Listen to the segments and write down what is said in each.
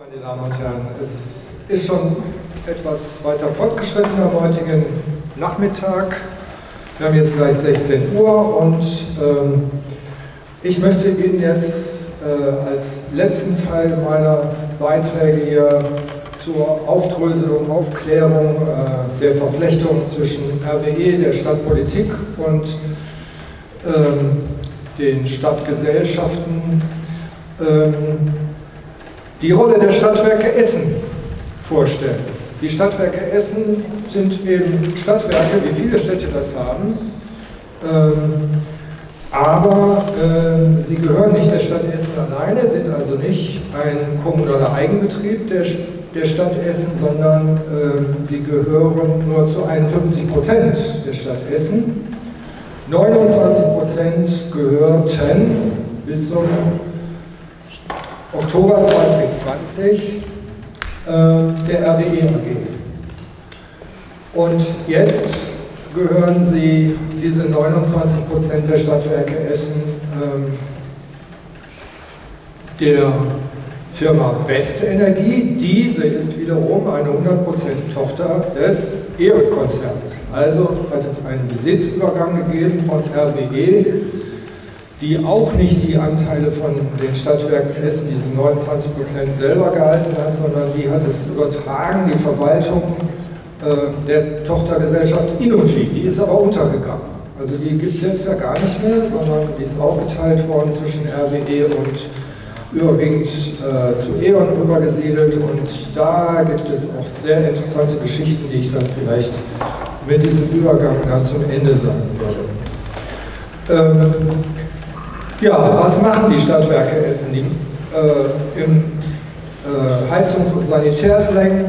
Meine Damen und Herren, es ist schon etwas weiter fortgeschritten am heutigen Nachmittag. Wir haben jetzt gleich 16 Uhr und ich möchte Ihnen jetzt als letzten Teil meiner Beiträge hier zur Aufdröselung, Aufklärung der Verflechtung zwischen RWE, der Stadtpolitik und den Stadtgesellschaften die Rolle der Stadtwerke Essen vorstellen. Die Stadtwerke Essen sind eben Stadtwerke, wie viele Städte das haben, aber sie gehören nicht der Stadt Essen alleine, sind also nicht ein kommunaler Eigenbetrieb der Stadt Essen, sondern sie gehören nur zu 51% der Stadt Essen. 29% gehörten bis zum Oktober 2020 der RWE AG. Und jetzt gehören sie, diese 29% der Stadtwerke Essen, der Firma Westenergie. Diese ist wiederum eine 100% Tochter des E.ON-Konzerns. Also hat es einen Besitzübergang gegeben von RWE, die auch nicht die Anteile von den Stadtwerken Essen, diese 29% selber gehalten hat, sondern die hat es übertragen, die Verwaltung der Tochtergesellschaft Innogy. Die ist aber untergegangen. Also die gibt es jetzt ja gar nicht mehr, sondern die ist aufgeteilt worden zwischen RWE und überwiegend zu E.ON rübergesiedelt. Und da gibt es auch sehr interessante Geschichten, die ich dann vielleicht mit diesem Übergang dann zum Ende sagen würde. Ja, was machen die Stadtwerke Essen? Die, im Heizungs- und Sanitärslang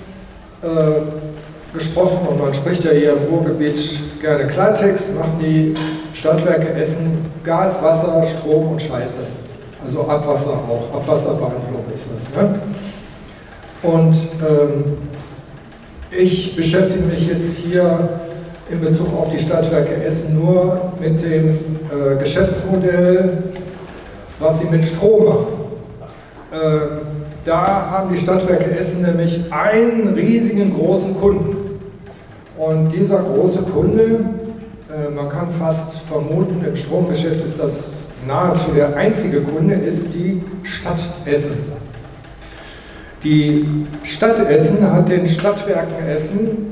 gesprochen, und man spricht ja hier im Ruhrgebiet gerne Klartext, machen die Stadtwerke Essen Gas, Wasser, Strom und Scheiße. Also Abwasser auch, Abwasserbehandlung ist das. Ne? Und ich beschäftige mich jetzt hier in Bezug auf die Stadtwerke Essen nur mit dem Geschäftsmodell, was sie mit Strom machen. Da haben die Stadtwerke Essen nämlich einen riesigen großen Kunden. Und dieser große Kunde, man kann fast vermuten, im Stromgeschäft ist das nahezu der einzige Kunde, ist die Stadt Essen. Die Stadt Essen hat den Stadtwerken Essen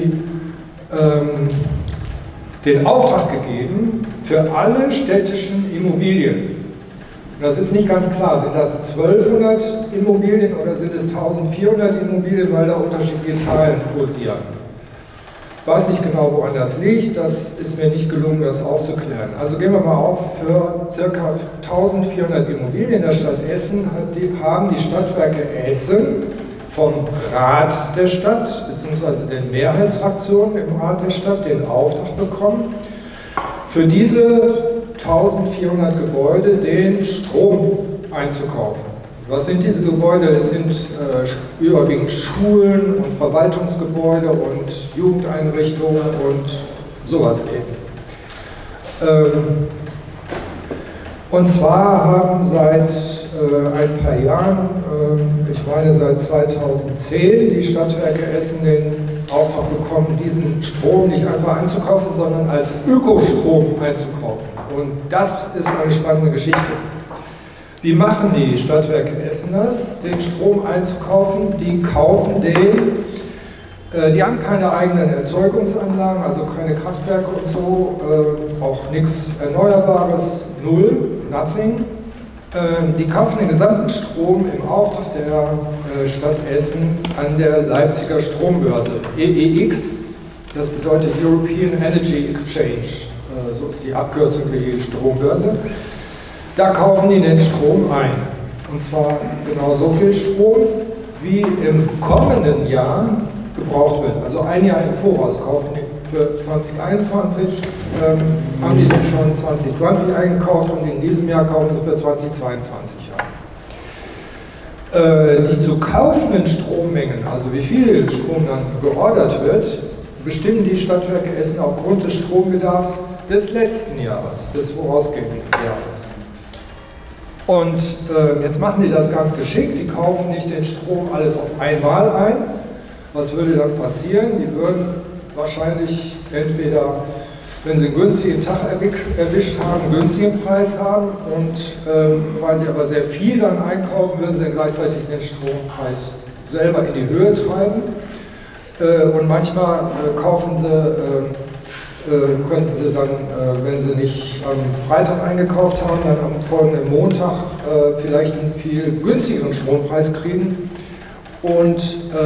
den Auftrag gegeben für alle städtischen Immobilien. Das ist nicht ganz klar, sind das 1200 Immobilien oder sind es 1400 Immobilien, weil da unterschiedliche Zahlen kursieren. Ich weiß nicht genau, woran das liegt, das ist mir nicht gelungen, das aufzuklären. Also gehen wir mal auf, für ca. 1400 Immobilien der Stadt Essen haben die Stadtwerke Essen vom Rat der Stadt, beziehungsweise den Mehrheitsfraktionen im Rat der Stadt, den Auftrag bekommen, für diese 1400 Gebäude den Strom einzukaufen. Was sind diese Gebäude? Es sind überwiegend Schulen und Verwaltungsgebäude und Jugendeinrichtungen und sowas eben. Und zwar haben seit ein paar Jahren, ich meine seit 2010, die Stadtwerke Essen den Auftrag bekommen, diesen Strom nicht einfach einzukaufen, sondern als Ökostrom einzukaufen. Und das ist eine spannende Geschichte. Wie machen die Stadtwerke Essen das, den Strom einzukaufen? Die kaufen den, die haben keine eigenen Erzeugungsanlagen, also keine Kraftwerke und so, auch nichts Erneuerbares, null, nothing. Die kaufen den gesamten Strom im Auftrag der Stadt Essen an der Leipziger Strombörse, EEX, das bedeutet European Energy Exchange, so ist die Abkürzung für die Strombörse. Da kaufen die den Strom ein, und zwar genau so viel Strom, wie im kommenden Jahr gebraucht wird. Also ein Jahr im Voraus kaufen die für 2021, haben die den schon 2020 eingekauft und in diesem Jahr kaufen sie für 2022 ein. Die zu kaufenden Strommengen, also wie viel Strom dann geordert wird, bestimmen die Stadtwerke Essen aufgrund des Strombedarfs des letzten Jahres, des vorausgehenden Jahres. Und jetzt machen die das ganz geschickt, die kaufen nicht den Strom alles auf einmal ein. Was würde dann passieren? Die würden wahrscheinlich entweder, wenn sie einen günstigen Tag erwischt haben, einen günstigen Preis haben und weil sie aber sehr viel dann einkaufen, würden sie dann gleichzeitig den Strompreis selber in die Höhe treiben. Und manchmal könnten sie dann, wenn sie nicht am Freitag eingekauft haben, dann am folgenden Montag vielleicht einen viel günstigeren Strompreis kriegen. Und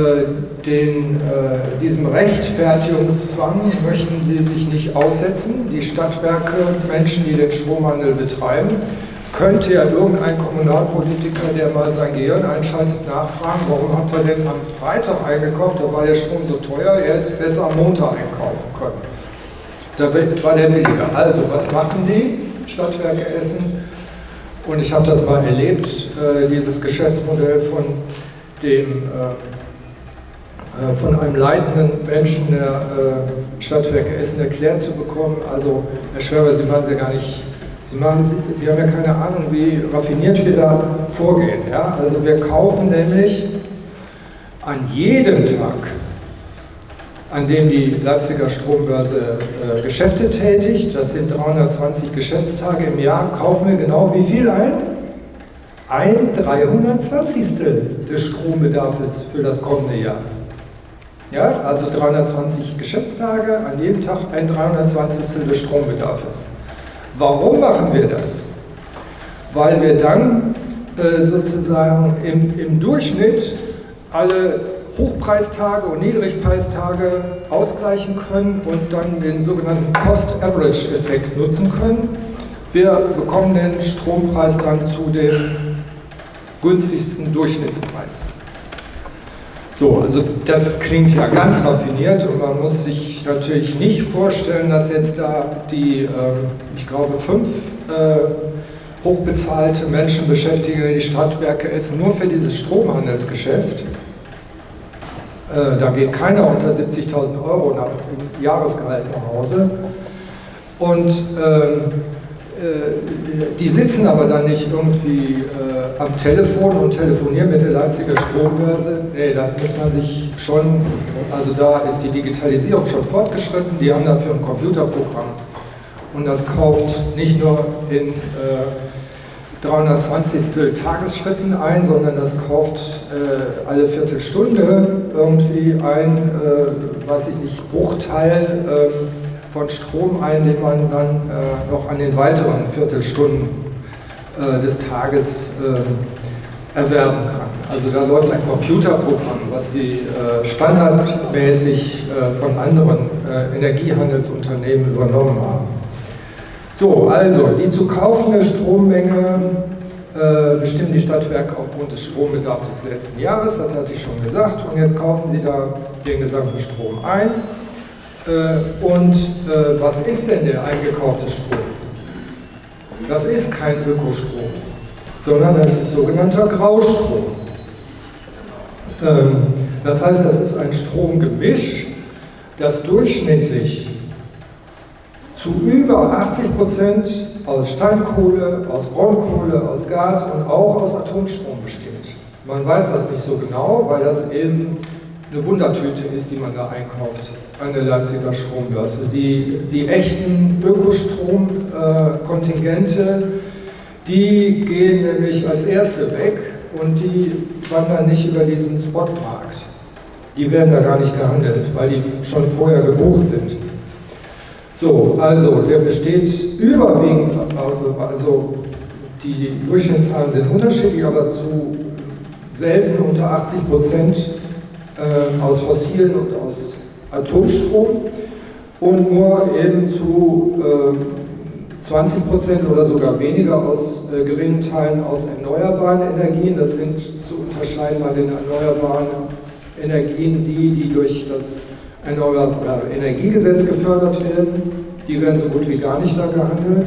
diesem Rechtfertigungszwang möchten sie sich nicht aussetzen. Die Stadtwerke, Menschen, die den Stromhandel betreiben. Es könnte ja irgendein Kommunalpolitiker, der mal sein Gehirn einschaltet, nachfragen, warum habt ihr denn am Freitag eingekauft, da war der Strom so teuer, ihr hättet besser am Montag einkaufen können. Da war der billiger. Also, was machen die Stadtwerke Essen? Und ich habe das mal erlebt, dieses Geschäftsmodell von einem leitenden Menschen der Stadtwerke Essen erklärt zu bekommen. Also, Herr Schwärmer, Sie machen es ja gar nicht, Sie haben ja keine Ahnung, wie raffiniert wir da vorgehen. Ja? Also, wir kaufen nämlich an jedem Tag, an dem die Leipziger Strombörse Geschäfte tätigt, das sind 320 Geschäftstage im Jahr, kaufen wir genau wie viel ein? Ein 320. des Strombedarfs für das kommende Jahr. Ja, also 320 Geschäftstage, an jedem Tag ein 320. des Strombedarfs. Warum machen wir das? Weil wir dann sozusagen im Durchschnitt alle Hochpreistage und Niedrigpreistage ausgleichen können und dann den sogenannten Cost-Average-Effekt nutzen können. Wir bekommen den Strompreis dann zu dem günstigsten Durchschnittspreis. So, also das klingt ja ganz raffiniert und man muss sich natürlich nicht vorstellen, dass jetzt da die, ich glaube, 5 hochbezahlte Menschen beschäftigen, die Stadtwerke Essen nur für dieses Stromhandelsgeschäft. Da geht keiner unter 70.000 € im Jahresgehalt nach Hause. Und die sitzen aber dann nicht irgendwie am Telefon und telefonieren mit der Leipziger Strombörse. Nee, da muss man sich schon, also da ist die Digitalisierung schon fortgeschritten, die haben dafür ein Computerprogramm. Und das kauft nicht nur in 320. Tagesschritten ein, sondern das kauft alle Viertelstunde irgendwie ein, weiß ich nicht, Bruchteil von Strom ein, den man dann noch an den weiteren Viertelstunden des Tages erwerben kann. Also da läuft ein Computerprogramm, was die standardmäßig von anderen Energiehandelsunternehmen übernommen haben. So, also die zu kaufende Strommenge bestimmen die Stadtwerke aufgrund des Strombedarfs des letzten Jahres, das hatte ich schon gesagt, und jetzt kaufen sie da den gesamten Strom ein. Was ist denn der eingekaufte Strom? Das ist kein Ökostrom, sondern das ist sogenannter Graustrom. Das heißt, das ist ein Stromgemisch, das durchschnittlich zu über 80% aus Steinkohle, aus Braunkohle, aus Gas und auch aus Atomstrom besteht. Man weiß das nicht so genau, weil das eben eine Wundertüte ist, die man da einkauft an der Leipziger Strombörse. Die echten Ökostromkontingente, die gehen nämlich als erste weg und die wandern nicht über diesen Spotmarkt. Die werden da gar nicht gehandelt, weil die schon vorher gebucht sind. So, also der besteht überwiegend, also die Durchschnittszahlen sind unterschiedlich, aber zu selten unter 80% aus fossilen und aus Atomstrom und nur eben zu 20% oder sogar weniger aus geringen Teilen aus erneuerbaren Energien. Das sind zu unterscheiden bei den erneuerbaren Energien, die durch das Erneuerbare Energiegesetz gefördert werden. Die werden so gut wie gar nicht da gehandelt.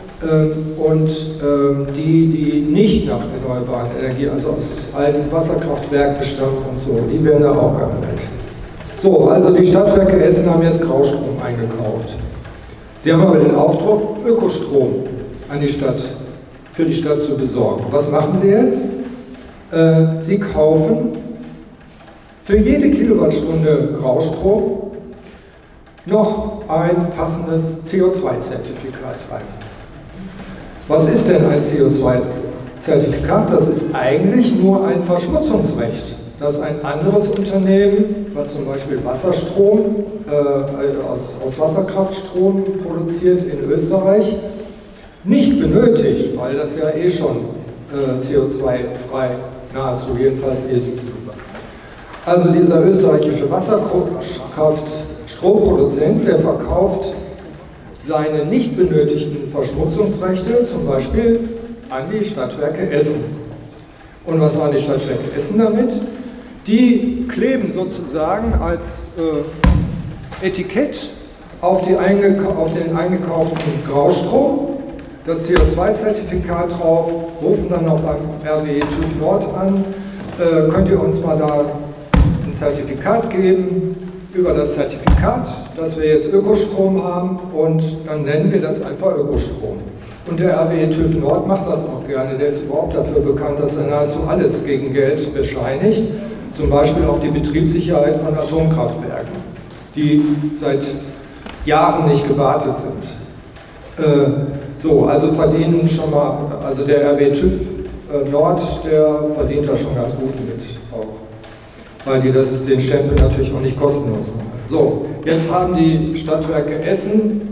Die nicht nach erneuerbaren Energie, also aus alten Wasserkraftwerken stammen und so, die werden da auch gehandelt. So, also die Stadtwerke Essen haben jetzt Graustrom eingekauft. Sie haben aber den Auftrag, Ökostrom an die Stadt für die Stadt zu besorgen. Was machen Sie jetzt? Sie kaufen für jede Kilowattstunde Graustrom noch ein passendes CO2-Zertifikat rein. Was ist denn ein CO2-Zertifikat? Das ist eigentlich nur ein Verschmutzungsrecht, das ein anderes Unternehmen, was zum Beispiel Wasserstrom, aus Wasserkraftstrom produziert in Österreich, nicht benötigt, weil das ja eh schon CO2-frei nahezu jedenfalls ist. Also dieser österreichische Wasserkraftstromproduzent, der verkauft seine nicht benötigten Verschmutzungsrechte zum Beispiel an die Stadtwerke Essen. Und was machen die Stadtwerke Essen damit? Die kleben sozusagen als Etikett auf den eingekauften Graustrom das CO2-Zertifikat drauf, rufen dann noch beim RWE TÜV Nord an, könnt ihr uns mal da ein Zertifikat geben über das Zertifikat, dass wir jetzt Ökostrom haben, und dann nennen wir das einfach Ökostrom. Und der RWE TÜV Nord macht das auch gerne, der ist überhaupt dafür bekannt, dass er nahezu alles gegen Geld bescheinigt, zum Beispiel auch die Betriebssicherheit von Atomkraftwerken, die seit Jahren nicht gewartet sind. So, also verdienen schon mal, also der RWE TÜV Nord, der verdient da schon ganz gut mit auch, weil die den Stempel natürlich auch nicht kostenlos machen. So, jetzt haben die Stadtwerke Essen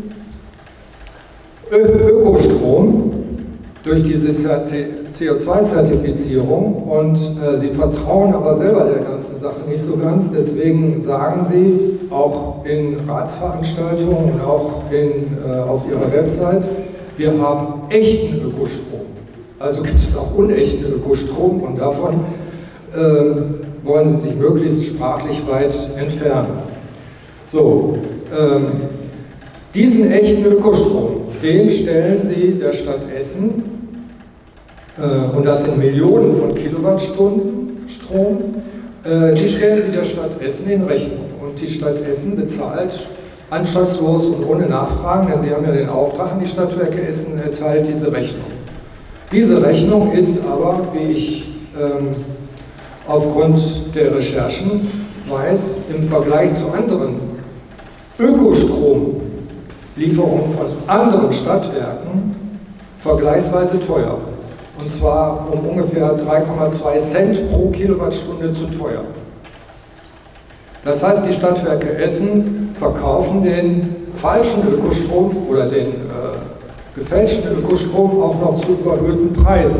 Ökostrom durch diese CO2-Zertifizierung, und sie vertrauen aber selber der ganzen Sache nicht so ganz, deswegen sagen sie auch in Ratsveranstaltungen und auch auf ihrer Website, wir haben echten Ökostrom. Also gibt es auch unechten Ökostrom, und davon wollen sie sich möglichst sprachlich weit entfernen. So, diesen echten Ökostrom, den stellen sie der Stadt Essen, und das sind Millionen von Kilowattstunden Strom, die stellen sie der Stadt Essen in Rechnung. Und die Stadt Essen bezahlt anstandslos und ohne Nachfragen, denn sie haben ja den Auftrag an die Stadtwerke Essen erteilt, diese Rechnung. Diese Rechnung ist aber, wie ich aufgrund der Recherchen weiß, im Vergleich zu anderen Ökostromlieferungen von anderen Stadtwerken vergleichsweise teuer. Und zwar um ungefähr 3,2 Cent pro Kilowattstunde zu teuer. Das heißt, die Stadtwerke Essen verkaufen den falschen Ökostrom oder den gefälschten Ökostrom auch noch zu überhöhten Preisen.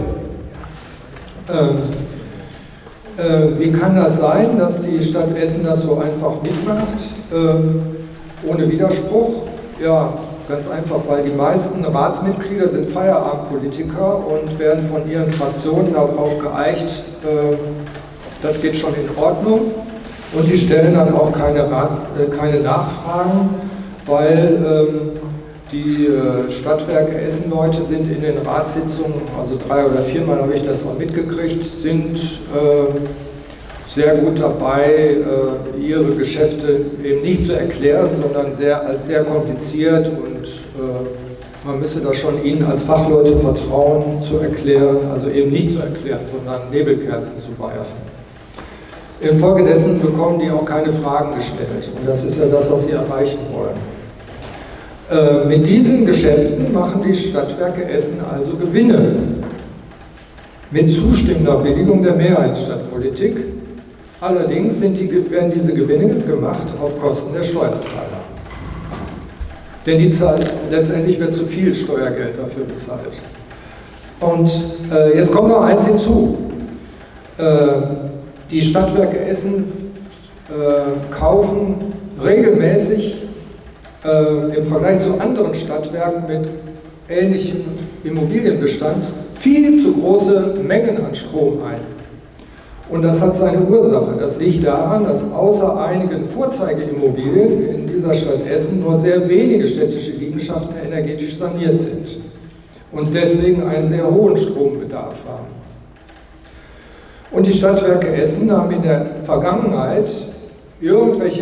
Wie kann das sein, dass die Stadt Essen das so einfach mitmacht, ohne Widerspruch? Ja, ganz einfach, weil die meisten Ratsmitglieder sind Feierabendpolitiker und werden von ihren Fraktionen darauf geeicht, das geht schon in Ordnung. Und die stellen dann auch keine Nachfragen, weil die Stadtwerke Essen-Leute sind in den Ratssitzungen, also 3- oder 4-mal habe ich das auch mitgekriegt, sind sehr gut dabei, ihre Geschäfte eben nicht zu erklären, sondern als sehr kompliziert, und man müsse da schon ihnen als Fachleute vertrauen, zu erklären, also eben nicht zu erklären, sondern Nebelkerzen zu werfen. Infolgedessen bekommen die auch keine Fragen gestellt, und das ist ja das, was sie erreichen wollen. Mit diesen Geschäften machen die Stadtwerke Essen also Gewinne, mit zustimmender Billigung der Mehrheitsstadtpolitik. Allerdings werden diese Gewinne gemacht auf Kosten der Steuerzahler. Denn letztendlich wird zu viel Steuergeld dafür bezahlt. Und jetzt kommt noch eins hinzu. Die Stadtwerke Essen kaufen regelmäßig im Vergleich zu anderen Stadtwerken mit ähnlichem Immobilienbestand viel zu große Mengen an Strom ein. Und das hat seine Ursache. Das liegt daran, dass außer einigen Vorzeigeimmobilien in dieser Stadt Essen nur sehr wenige städtische Liegenschaften energetisch saniert sind und deswegen einen sehr hohen Strombedarf haben. Und die Stadtwerke Essen haben in der Vergangenheit irgendwelche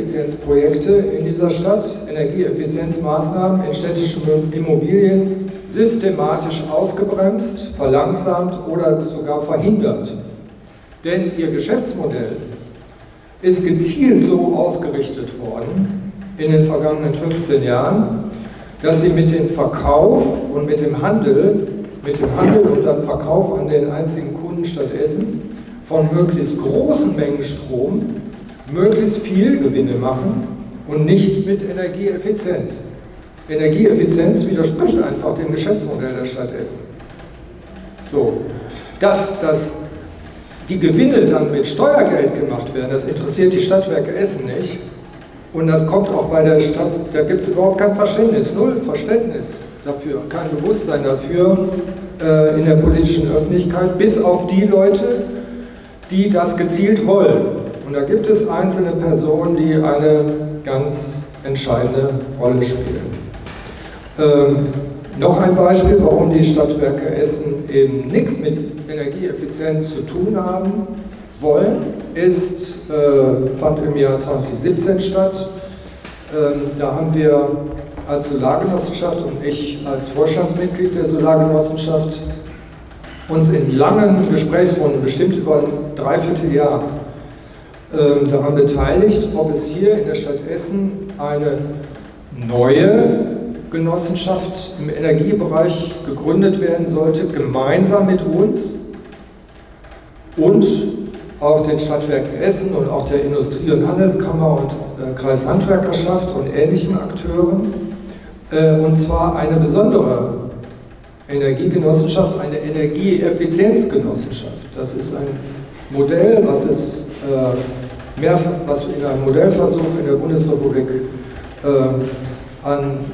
Energieeffizienzprojekte in dieser Stadt, Energieeffizienzmaßnahmen in städtischen Immobilien systematisch ausgebremst, verlangsamt oder sogar verhindert. Denn ihr Geschäftsmodell ist gezielt so ausgerichtet worden in den vergangenen 15 Jahren, dass sie mit dem Verkauf und mit dem Handel und dann Verkauf an den einzigen Kunden statt Essen von möglichst großen Mengen Strom möglichst viel Gewinne machen und nicht mit Energieeffizienz. Energieeffizienz widerspricht einfach dem Geschäftsmodell der Stadt Essen. So, dass die Gewinne dann mit Steuergeld gemacht werden, das interessiert die Stadtwerke Essen nicht. Und das kommt auch bei der Stadt, da gibt es überhaupt kein Verständnis, null Verständnis dafür, kein Bewusstsein dafür in der politischen Öffentlichkeit, bis auf die Leute, die das gezielt wollen. Und da gibt es einzelne Personen, die eine ganz entscheidende Rolle spielen. Noch ein Beispiel, warum die Stadtwerke Essen eben nichts mit Energieeffizienz zu tun haben wollen, fand im Jahr 2017 statt. Da haben wir als Solargenossenschaft und ich als Vorstandsmitglied der Solargenossenschaft uns in langen Gesprächsrunden, bestimmt über ein Dreivierteljahr, daran beteiligt, ob es hier in der Stadt Essen eine neue Genossenschaft im Energiebereich gegründet werden sollte, gemeinsam mit uns und auch den Stadtwerken Essen und auch der Industrie- und Handelskammer und Kreishandwerkerschaft und ähnlichen Akteuren, und zwar eine besondere Energiegenossenschaft, eine Energieeffizienzgenossenschaft. Das ist ein Modell, was in einem Modellversuch in der Bundesrepublik an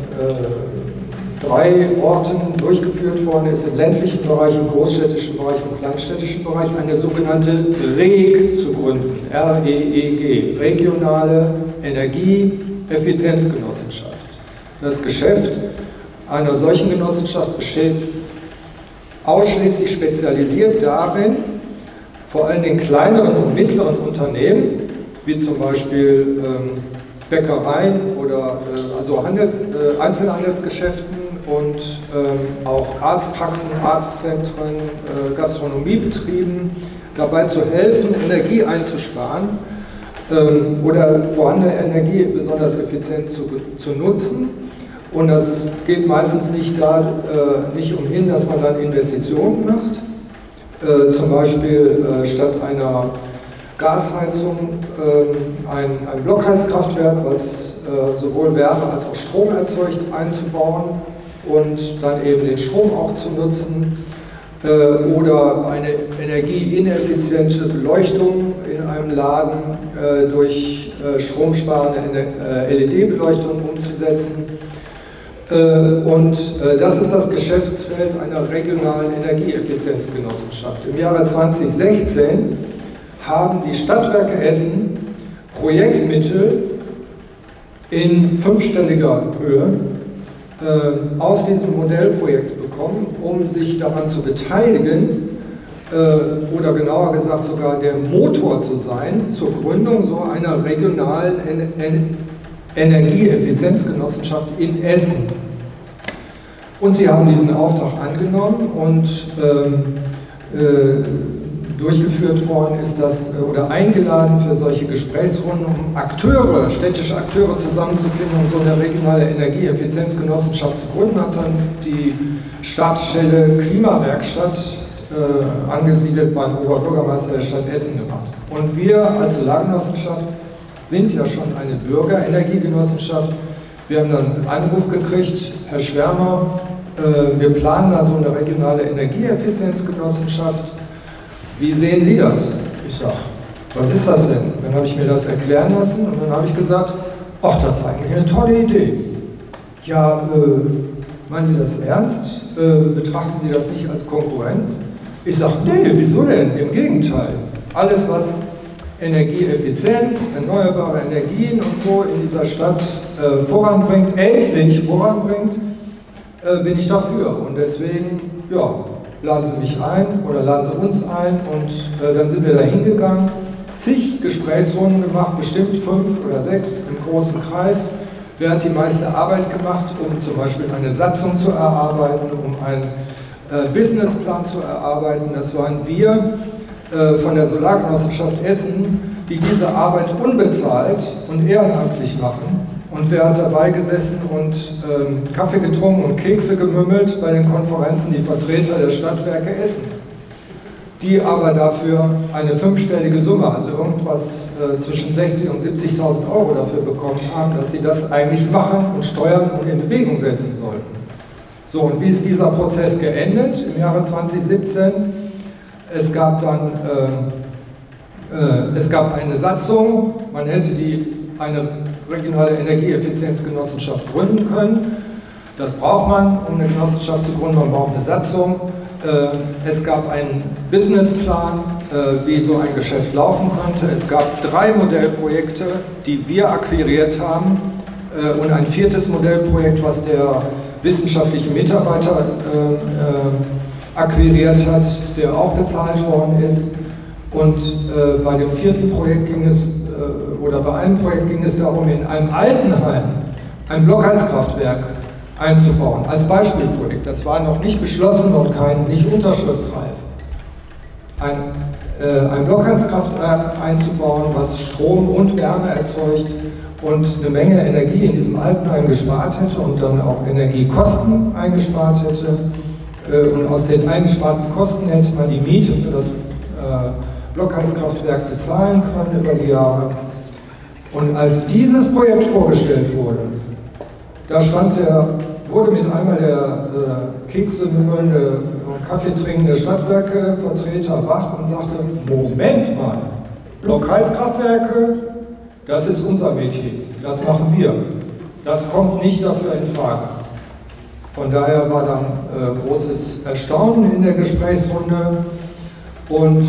3 Orten durchgeführt worden ist, im ländlichen Bereich, im großstädtischen Bereich und kleinstädtischen Bereich, eine sogenannte REG zu gründen, R-E-E-G, Regionale Energieeffizienzgenossenschaft. Das Geschäft einer solchen Genossenschaft besteht ausschließlich spezialisiert darin, vor allem den kleineren und mittleren Unternehmen, wie zum Beispiel Bäckereien oder also Einzelhandelsgeschäften und auch Arztpraxen, Arztzentren, Gastronomiebetrieben dabei zu helfen, Energie einzusparen oder vorhandene Energie besonders effizient zu nutzen. Und das geht meistens nicht umhin, dass man dann Investitionen macht, zum Beispiel statt einer Gasheizung ein Blockheizkraftwerk, was sowohl Wärme als auch Strom erzeugt, einzubauen und dann eben den Strom auch zu nutzen, oder eine energieineffiziente Beleuchtung in einem Laden durch stromsparende LED-Beleuchtung umzusetzen. Und das ist das Geschäftsfeld einer regionalen Energieeffizienzgenossenschaft. Im Jahre 2016 haben die Stadtwerke Essen Projektmittel in 5-stelliger Höhe aus diesem Modellprojekt bekommen, um sich daran zu beteiligen oder genauer gesagt sogar der Motor zu sein zur Gründung so einer regionalen Energieeffizienzgenossenschaft in Essen. Und sie haben diesen Auftrag angenommen und durchgeführt worden ist das, oder eingeladen für solche Gesprächsrunden, um städtische Akteure zusammenzufinden, um so eine regionale Energieeffizienzgenossenschaft zu gründen, hat dann die Stabsstelle Klimawerkstatt angesiedelt beim Oberbürgermeister der Stadt Essen gemacht. Und wir als Solargenossenschaft sind ja schon eine Bürgerenergiegenossenschaft. Wir haben dann einen Anruf gekriegt, Herr Schwärmer, wir planen da so eine regionale Energieeffizienzgenossenschaft. Wie sehen Sie das? Ich sage, was ist das denn? Dann habe ich mir das erklären lassen und dann habe ich gesagt, ach, das ist eigentlich eine tolle Idee. Ja, meinen Sie das ernst? Betrachten Sie das nicht als Konkurrenz? Ich sage, nee, wieso denn? Im Gegenteil. Alles, was Energieeffizienz, erneuerbare Energien und so in dieser Stadt voranbringt, endlich voranbringt, bin ich dafür. Und deswegen, ja, laden Sie mich ein oder laden Sie uns ein und dann sind wir da hingegangen, zig Gesprächsrunden gemacht, bestimmt 5 oder 6 im großen Kreis, Wer hat die meiste Arbeit gemacht, um zum Beispiel eine Satzung zu erarbeiten, um einen Businessplan zu erarbeiten? Das waren wir von der Solargenossenschaft Essen, die diese Arbeit unbezahlt und ehrenamtlich machen. Und wer hat dabei gesessen und Kaffee getrunken und Kekse gemümmelt bei den Konferenzen? Die Vertreter der Stadtwerke Essen, die aber dafür eine 5-stellige Summe, also irgendwas zwischen 60.000 und 70.000 Euro dafür bekommen haben, dass sie das eigentlich machen und steuern und in Bewegung setzen sollten. So, und wie ist dieser Prozess geendet im Jahre 2017? Es gab dann eine Satzung, man hätte eine regionale Energieeffizienzgenossenschaft gründen können. Das braucht man, um eine Genossenschaft zu gründen, man braucht eine Satzung. Es gab einen Businessplan, wie so ein Geschäft laufen könnte. Es gab 3 Modellprojekte, die wir akquiriert haben und ein 4. Modellprojekt, was der wissenschaftliche Mitarbeiter akquiriert hat, der auch bezahlt worden ist. Und bei dem 4. Projekt ging es, oder bei einem Projekt ging es darum, in einem Altenheim ein Blockheizkraftwerk einzubauen, als Beispielprojekt. Das war noch nicht beschlossen und nicht unterschriftsreif. Ein Blockheizkraftwerk einzubauen, was Strom und Wärme erzeugt und eine Menge Energie in diesem Altenheim gespart hätte und dann auch Energiekosten eingespart hätte. Und aus den eingesparten Kosten hätte man die Miete für das Blockheizkraftwerk bezahlen können über die Jahre. Und als dieses Projekt vorgestellt wurde, da wurde mit einmal der Kekse mümmelnde und Kaffee trinkende Stadtwerke-Vertreter wach und sagte, Moment mal, Blockheizkraftwerke, das ist unser Metier, das machen wir. Das kommt nicht dafür in Frage. Von daher war dann großes Erstaunen in der Gesprächsrunde und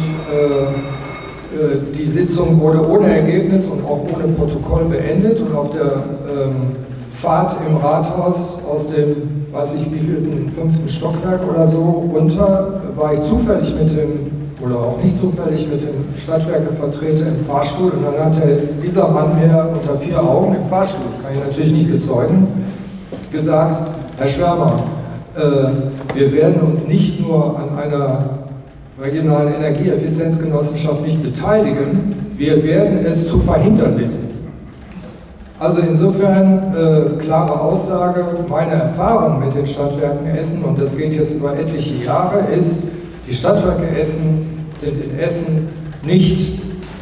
die Sitzung wurde ohne Ergebnis und auch ohne Protokoll beendet und auf der Fahrt im Rathaus aus dem, weiß ich wie viel, 5. Stockwerk oder so runter, war ich zufällig oder auch nicht zufällig mit dem Stadtwerkevertreter im Fahrstuhl und dann hat dieser Mann mir unter 4 Augen im Fahrstuhl, kann ich natürlich nicht bezeugen, gesagt, Herr Schwärmer, wir werden uns nicht nur an einer regionalen Energieeffizienzgenossenschaft nicht beteiligen, wir werden es zu verhindern wissen. Also insofern klare Aussage, meine Erfahrung mit den Stadtwerken Essen, und das geht jetzt über etliche Jahre, ist, die Stadtwerke Essen sind in Essen nicht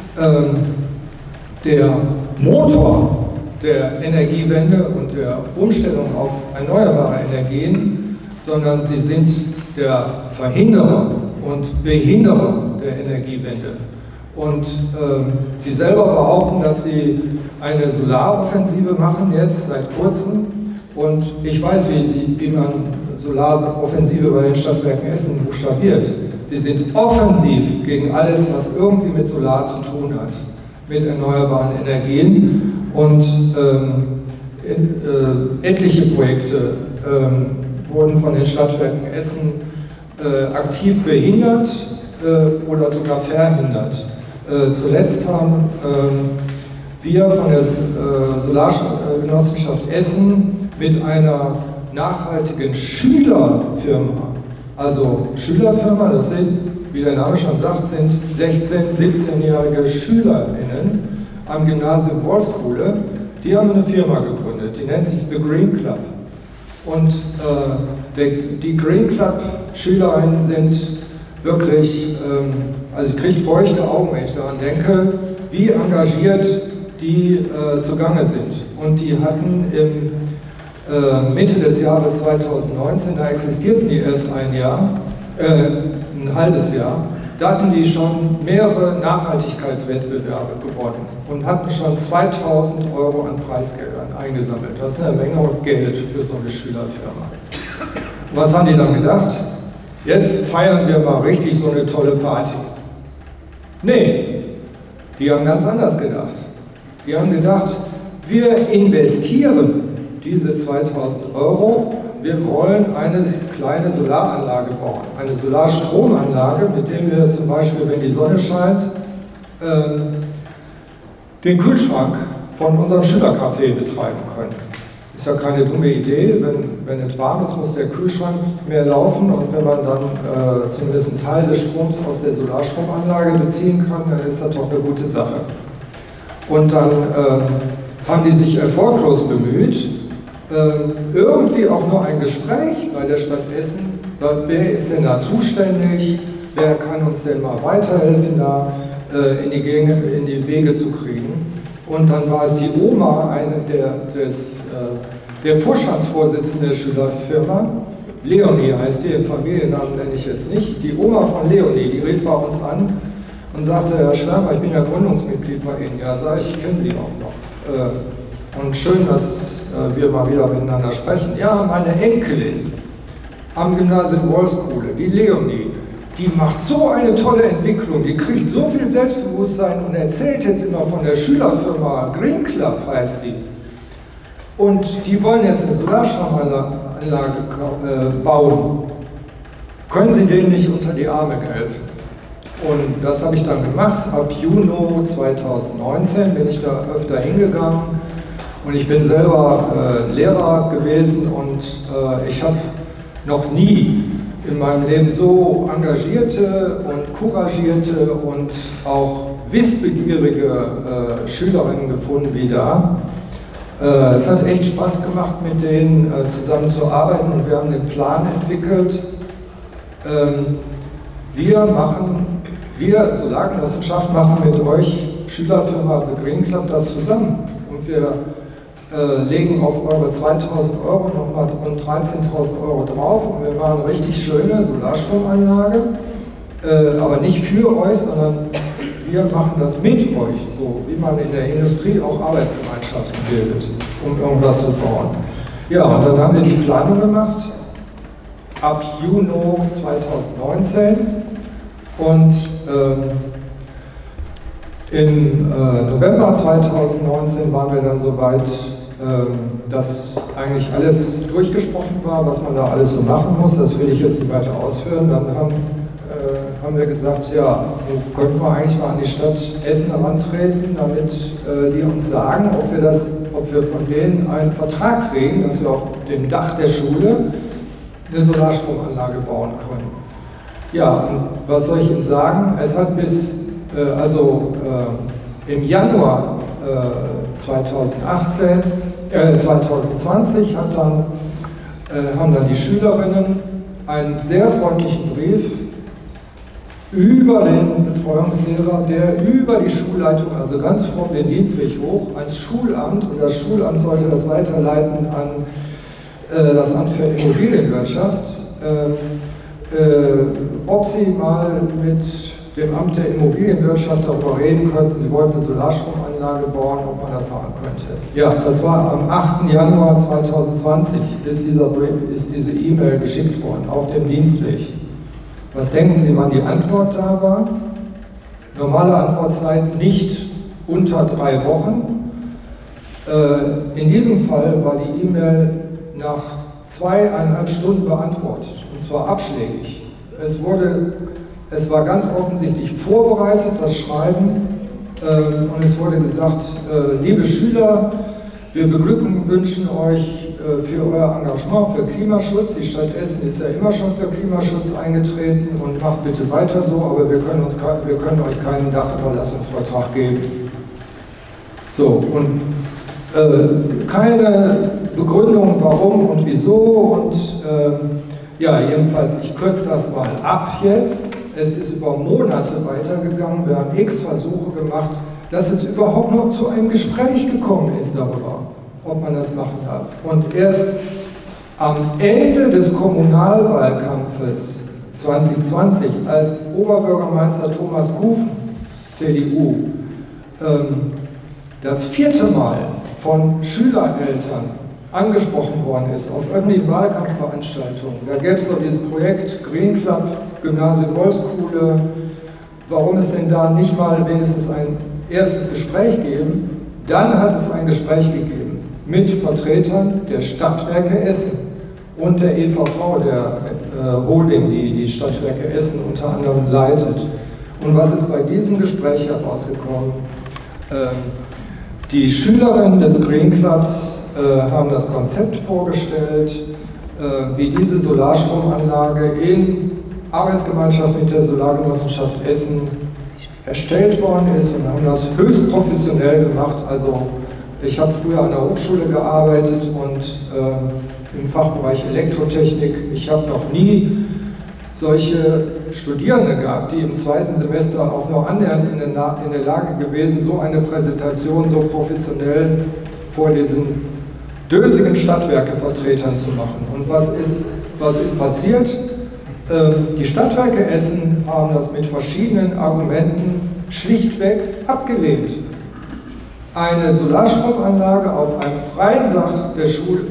der Motor der Energiewende und der Umstellung auf erneuerbare Energien, sondern sie sind der Verhinderer und Behinderer der Energiewende. Und sie selber behaupten, dass sie eine Solaroffensive machen, jetzt seit kurzem. Und ich weiß, wie man Solaroffensive bei den Stadtwerken Essen buchstabiert. Sie sind offensiv gegen alles, was irgendwie mit Solar zu tun hat, mit erneuerbaren Energien. Und etliche Projekte wurden von den Stadtwerken Essen aktiv behindert oder sogar verhindert. Zuletzt haben wir von der Solargenossenschaft Essen mit einer nachhaltigen Schülerfirma, also Schülerfirma, das sind, wie der Name schon sagt, sind 16-, 17-jährige SchülerInnen am Gymnasium Wolfskuhle, die haben eine Firma gegründet, die nennt sich The Green Club. Und die Green Club Schülerinnen sind wirklich, also ich kriege feuchte Augen, wenn ich daran denke, wie engagiert die zugange sind. Und die hatten im Mitte des Jahres 2019, da existierten die erst ein halbes Jahr, da hatten die schon mehrere Nachhaltigkeitswettbewerbe gewonnen und hatten schon 2.000 € an Preisgeldern eingesammelt. Das ist eine Menge Geld für so eine Schülerfirma. Was haben die dann gedacht? Jetzt feiern wir mal richtig so eine tolle Party. Nee, die haben ganz anders gedacht. Die haben gedacht, wir investieren diese 2.000 €, wir wollen eine kleine Solaranlage bauen, eine Solarstromanlage, mit der wir zum Beispiel, wenn die Sonne scheint, den Kühlschrank von unserem Schülercafé betreiben können. ist ja keine dumme Idee, wenn es warm ist, muss der Kühlschrank mehr laufen und wenn man dann zumindest einen Teil des Stroms aus der Solarstromanlage beziehen kann, dann ist das doch eine gute Sache. Und dann haben die sich erfolglos bemüht, irgendwie auch nur ein Gespräch bei der Stadt Essen, wer ist denn da zuständig, wer kann uns denn mal weiterhelfen, da in die Wege zu kriegen. Und dann war es die Oma, eine der Vorstandsvorsitzende der Schülerfirma, Leonie heißt die, im Familiennamen nenne ich jetzt nicht, die Oma von Leonie, die rief bei uns an und sagte, Herr Schwärmer, ich bin ja Gründungsmitglied bei Ihnen. Ja, sag ich kenne Sie auch noch. Und schön, dass wir mal wieder miteinander sprechen. Ja, meine Enkelin am Gymnasium Wolfskuhle, die Leonie, die macht so eine tolle Entwicklung, die kriegt so viel Selbstbewusstsein und erzählt jetzt immer von der Schülerfirma Green Club heißt die. Und die wollen jetzt eine Solarstromanlage bauen. Können Sie denen nicht unter die Arme helfen? Und das habe ich dann gemacht. Ab Juni 2019 bin ich da öfter hingegangen. Und ich bin selber Lehrer gewesen und ich habe noch nie in meinem Leben so engagierte und couragierte und auch wissbegierige Schülerinnen gefunden wie da. Es hat echt Spaß gemacht, mit denen zusammen zu arbeiten und wir haben den Plan entwickelt. Wir Solargenossenschaft machen mit euch Schülerfirma The Green Club das zusammen und wir legen auf eure 2.000 € nochmal und 13.000 € drauf und wir machen eine richtig schöne Solarstromanlage, aber nicht für euch, sondern wir machen das mit euch, so wie man in der Industrie auch Arbeitsgemeinschaften bildet, um irgendwas zu bauen. Ja, und dann haben wir die Planung gemacht ab Juni 2019 und im November 2019 waren wir dann so weit, dass eigentlich alles durchgesprochen war, was man da alles so machen muss. Das will ich jetzt nicht weiter ausführen. Dann haben wir gesagt, ja, könnten wir eigentlich mal an die Stadt Essen herantreten, damit die uns sagen, ob wir von denen einen Vertrag kriegen, dass wir auf dem Dach der Schule eine Solarstromanlage bauen können. Ja, und was soll ich Ihnen sagen? Es hat im Januar 2020 haben dann die Schülerinnen einen sehr freundlichen Brief über den Betreuungslehrer, der über die Schulleitung, also ganz vorn den Dienstweg hoch, ans Schulamt, und das Schulamt sollte das weiterleiten an das Amt für Immobilienwirtschaft, ob sie mal mit dem Amt der Immobilienwirtschaft darüber reden könnten, sie wollten eine Solarstromanlage bauen, ob man das machen könnte. Ja, das war am 8. Januar 2020, ist diese E-Mail geschickt worden, auf dem Dienstweg. Was denken Sie, wann die Antwort da war? Normale Antwortzeit nicht unter 3 Wochen. In diesem Fall war die E-Mail nach 2,5 Stunden beantwortet, und zwar abschlägig. Es war ganz offensichtlich vorbereitet, das Schreiben, und es wurde gesagt, liebe Schüler, wir beglückwünschen euch für euer Engagement für Klimaschutz. Die Stadt Essen ist ja immer schon für Klimaschutz eingetreten und macht bitte weiter so, aber wir können euch keinen Dachüberlassungsvertrag geben. So, und keine Begründung, warum und wieso, und ja, jedenfalls, ich kürze das mal ab jetzt. Es ist über Monate weitergegangen, wir haben x Versuche gemacht, dass es überhaupt noch zu einem Gespräch gekommen ist darüber, ob man das machen darf. Und erst am Ende des Kommunalwahlkampfes 2020, als Oberbürgermeister Thomas Kufen, CDU, das 4. Mal von Schülereltern angesprochen worden ist auf öffentlichen Wahlkampfveranstaltungen. Da gäbe es doch dieses Projekt Green Club, Gymnasium Wolfskuhle. Warum es denn da nicht mal wenigstens ein erstes Gespräch geben? Dann hat es ein Gespräch gegeben mit Vertretern der Stadtwerke Essen und der EVV, der Holding, die die Stadtwerke Essen unter anderem leitet. Und was ist bei diesem Gespräch herausgekommen? Die Schülerinnen des Green Clubs haben das Konzept vorgestellt, wie diese Solarstromanlage in Arbeitsgemeinschaft mit der Solargenossenschaft Essen erstellt worden ist und haben das höchst professionell gemacht. Also ich habe früher an der Hochschule gearbeitet und im Fachbereich Elektrotechnik. Ich habe noch nie solche Studierende gehabt, die im zweiten Semester auch nur annähernd in der Lage gewesen, so eine Präsentation so professionell vor diesen dösigen Stadtwerkevertretern zu machen. Und was ist passiert? Die Stadtwerke Essen haben das mit verschiedenen Argumenten schlichtweg abgelehnt. Eine Solarstromanlage auf einem freien Dach der Schule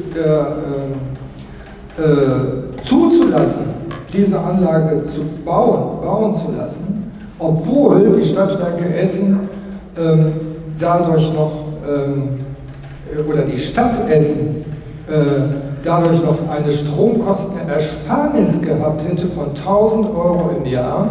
zuzulassen, diese Anlage bauen zu lassen, obwohl die Stadtwerke Essen dadurch noch, oder die Stadt Essen dadurch noch eine Stromkostenersparnis gehabt hätte von 1.000 € im Jahr,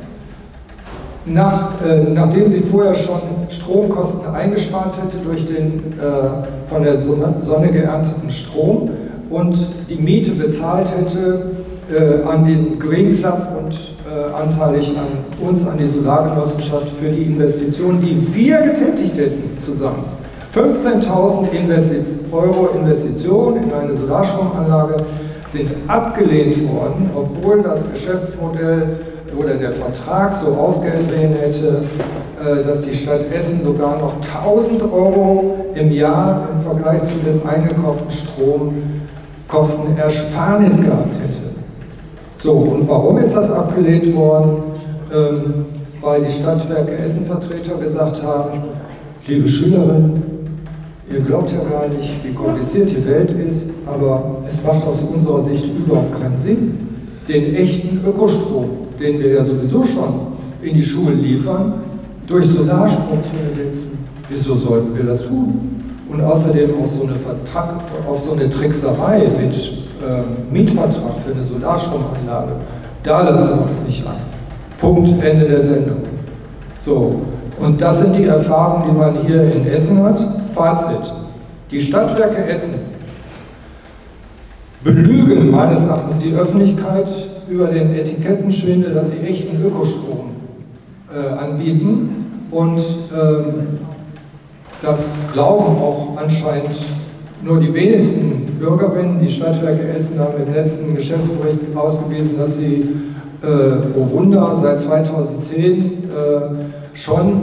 nachdem sie vorher schon Stromkosten eingespart hätte durch den von der Sonne geernteten Strom und die Miete bezahlt hätte an den Green Club und anteilig an uns, an die Solargenossenschaft für die Investitionen, die wir getätigt hätten zusammen. 15.000 € Investitionen in eine Solarstromanlage sind abgelehnt worden, obwohl das Geschäftsmodell oder der Vertrag so ausgesehen hätte, dass die Stadt Essen sogar noch 1.000 € im Jahr im Vergleich zu dem eingekauften Strom Kostenersparnis gehabt hätte. So, und warum ist das abgelehnt worden? Weil die Stadtwerke Essen-Vertreter gesagt haben, liebe Schülerinnen, ihr glaubt ja gar nicht, wie kompliziert die Welt ist, aber es macht aus unserer Sicht überhaupt keinen Sinn, den echten Ökostrom, den wir ja sowieso schon in die Schulen liefern, durch Solarstrom zu ersetzen. Wieso sollten wir das tun? Und außerdem auch so eine Trickserei mit Mietvertrag für eine Solarstromanlage, da lassen wir uns nicht an. Punkt, Ende der Sendung. So, und das sind die Erfahrungen, die man hier in Essen hat. Fazit: Die Stadtwerke Essen belügen meines Erachtens die Öffentlichkeit über den Etikettenschwindel, dass sie echten Ökostrom anbieten, und das glauben auch anscheinend nur die wenigsten Bürgerinnen. Die Stadtwerke Essen haben im letzten Geschäftsbericht ausgewiesen, dass sie, oh Wunder, seit 2010 schon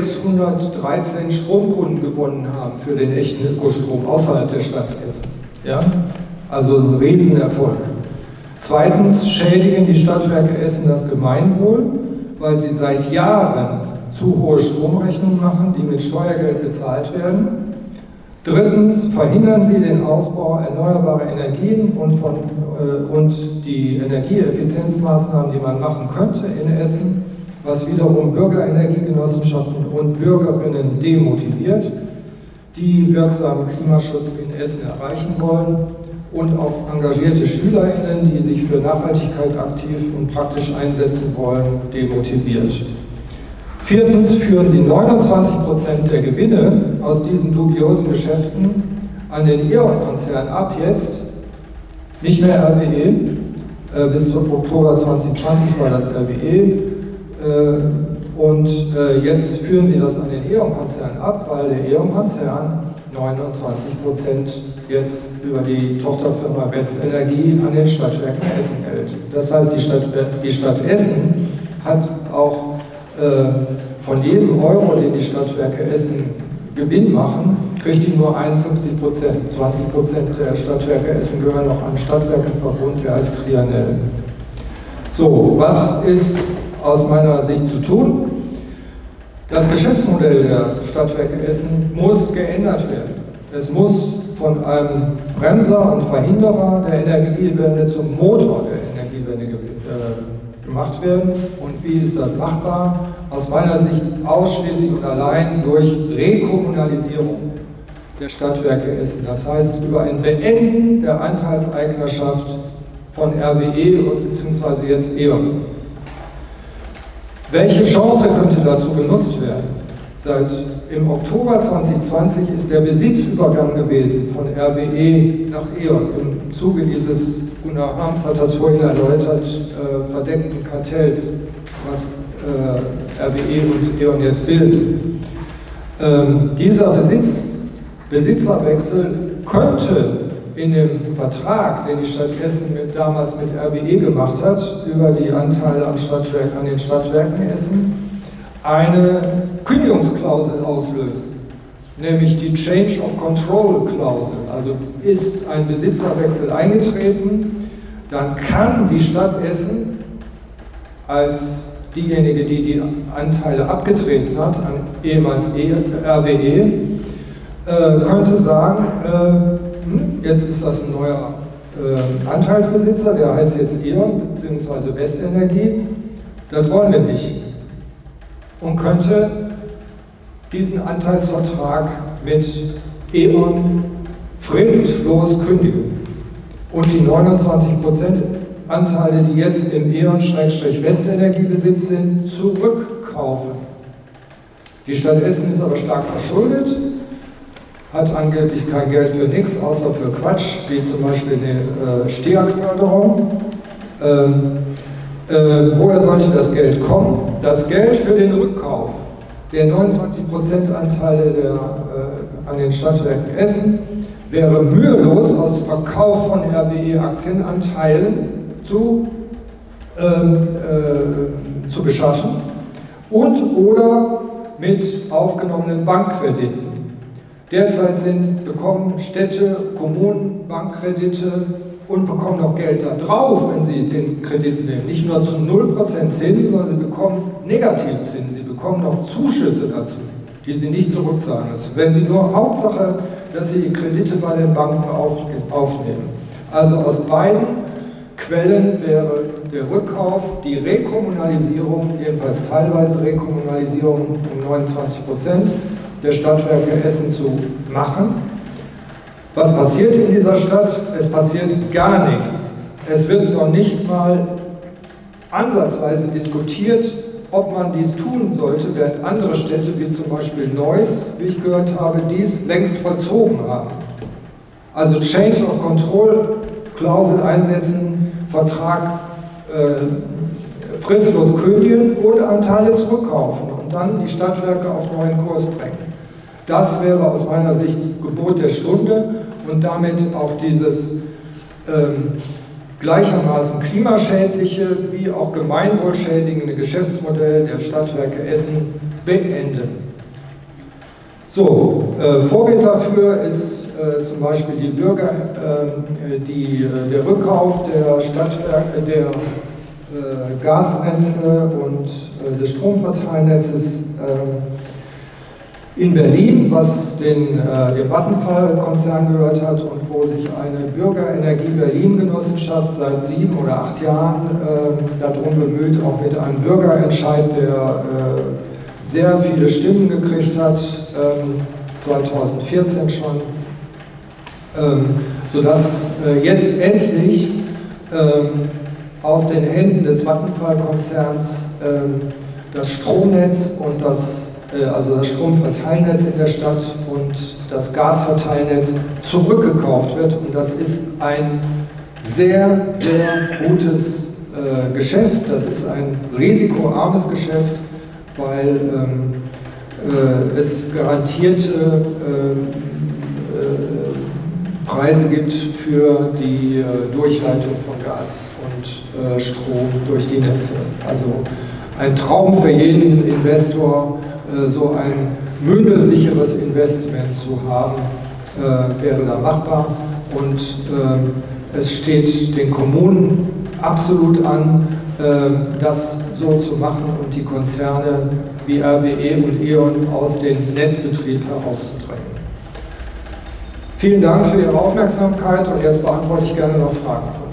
613 Stromkunden gewonnen haben für den echten Ökostrom außerhalb der Stadt Essen. Ja? Also ein Riesenerfolg. Zweitens schädigen die Stadtwerke Essen das Gemeinwohl, weil sie seit Jahren zu hohe Stromrechnungen machen, die mit Steuergeld bezahlt werden. Drittens verhindern sie den Ausbau erneuerbarer Energien und die Energieeffizienzmaßnahmen, die man machen könnte in Essen, was wiederum Bürgerenergiegenossenschaften und Bürgerinnen demotiviert, die wirksamen Klimaschutz in Essen erreichen wollen, und auch engagierte SchülerInnen, die sich für Nachhaltigkeit aktiv und praktisch einsetzen wollen, demotiviert. Viertens führen sie 29% der Gewinne aus diesen dubiosen Geschäften an den E.ON-Konzern ab jetzt, nicht mehr RWE, bis zum Oktober 2020 war das RWE, und jetzt führen sie das an den E.ON-Konzern ab, weil der E.ON-Konzern 29% jetzt über die Tochterfirma Westenergie an den Stadtwerken Essen hält. Das heißt, die Stadt Essen hat auch von jedem Euro, den die Stadtwerke Essen Gewinn machen, kriegt die nur 51%. 20% der Stadtwerke Essen gehören noch einem Stadtwerkeverbund, der heißt Trianel. So, was ist aus meiner Sicht zu tun? Das Geschäftsmodell der Stadtwerke Essen muss geändert werden. Es muss von einem Bremser und Verhinderer der Energiewende zum Motor der Energiewende gemacht werden. Und wie ist das machbar? Aus meiner Sicht ausschließlich und allein durch Rekommunalisierung der Stadtwerke Essen. Das heißt, über ein Beenden der Anteilseignerschaft von RWE bzw. jetzt E.ON. Welche Chance könnte dazu genutzt werden? Im Oktober 2020 ist der Besitzübergang gewesen von RWE nach E.ON im Zuge dieses, Gunnar Harms hat das vorhin erläutert, verdeckten Kartells, was RWE und E.ON jetzt bilden. Dieser Besitzerwechsel könnte in dem Vertrag, den die Stadt Essen damals mit RWE gemacht hat, über die Anteile an den Stadtwerken Essen, eine Kündigungsklausel auslösen, nämlich die Change of Control Klausel. Also ist ein Besitzerwechsel eingetreten, dann kann die Stadt Essen als diejenige, die die Anteile abgetreten hat, an ehemals RWE, könnte sagen, jetzt ist das ein neuer Anteilsbesitzer, der heißt jetzt E.ON bzw. Westenergie, das wollen wir nicht. Und könnte diesen Anteilsvertrag mit E.ON fristlos kündigen und die 29% Anteile, die jetzt im E.ON-Westenergiebesitz sind, zurückkaufen. Die Stadt Essen ist aber stark verschuldet, hat angeblich kein Geld für nichts, außer für Quatsch, wie zum Beispiel eine STEAG-Förderung. Woher sollte das Geld kommen? Das Geld für den Rückkauf der 29% Anteile an den Stadtwerken Essen wäre mühelos aus Verkauf von RWE-Aktienanteilen zu beschaffen und/oder mit aufgenommenen Bankkrediten. Derzeit bekommen Städte, Kommunen Bankkredite und bekommen noch Geld da drauf, wenn sie den Kredit nehmen. Nicht nur zu 0% Zinsen, sondern sie bekommen Negativzinsen. Sie bekommen noch Zuschüsse dazu, die sie nicht zurückzahlen müssen. Wenn sie nur Hauptsache, dass sie die Kredite bei den Banken aufnehmen. Also aus beiden Quellen wäre der Rückkauf, die Rekommunalisierung, jedenfalls teilweise Rekommunalisierung um 29% der Stadtwerke Essen zu machen. Was passiert in dieser Stadt? Es passiert gar nichts. Es wird noch nicht mal ansatzweise diskutiert, ob man dies tun sollte, während andere Städte, wie zum Beispiel Neuss, wie ich gehört habe, dies längst vollzogen haben. Also Change of Control, Klausel einsetzen, Vertrag fristlos kündigen und Anteile zurückkaufen und dann die Stadtwerke auf neuen Kurs bringen. Das wäre aus meiner Sicht Gebot der Stunde und damit auch dieses gleichermaßen klimaschädliche wie auch gemeinwohlschädigende Geschäftsmodell der Stadtwerke Essen beenden. So, Vorbild dafür ist zum Beispiel der Rückkauf der Stadtwerke, der Gasnetze und des Stromverteilnetzes in Berlin, was dem Vattenfall-Konzern gehört hat und wo sich eine Bürgerenergie Berlin-Genossenschaft seit 7 oder 8 Jahren darum bemüht, auch mit einem Bürgerentscheid, der sehr viele Stimmen gekriegt hat, 2014 schon, sodass jetzt endlich aus den Händen des Vattenfall-Konzerns das Stromnetz und das Stromverteilnetz in der Stadt und das Gasverteilnetz zurückgekauft wird. Und das ist ein sehr, sehr gutes Geschäft. Das ist ein risikoarmes Geschäft, weil es garantierte Preise gibt für die Durchleitung von Gas und Strom durch die Netze. Also ein Traum für jeden Investor, so ein mündelsicheres Investment zu haben, wäre da machbar. Und es steht den Kommunen absolut an, das so zu machen und die Konzerne wie RWE und E.ON aus dem Netzbetrieb herauszudrängen. Vielen Dank für Ihre Aufmerksamkeit und jetzt beantworte ich gerne noch Fragen von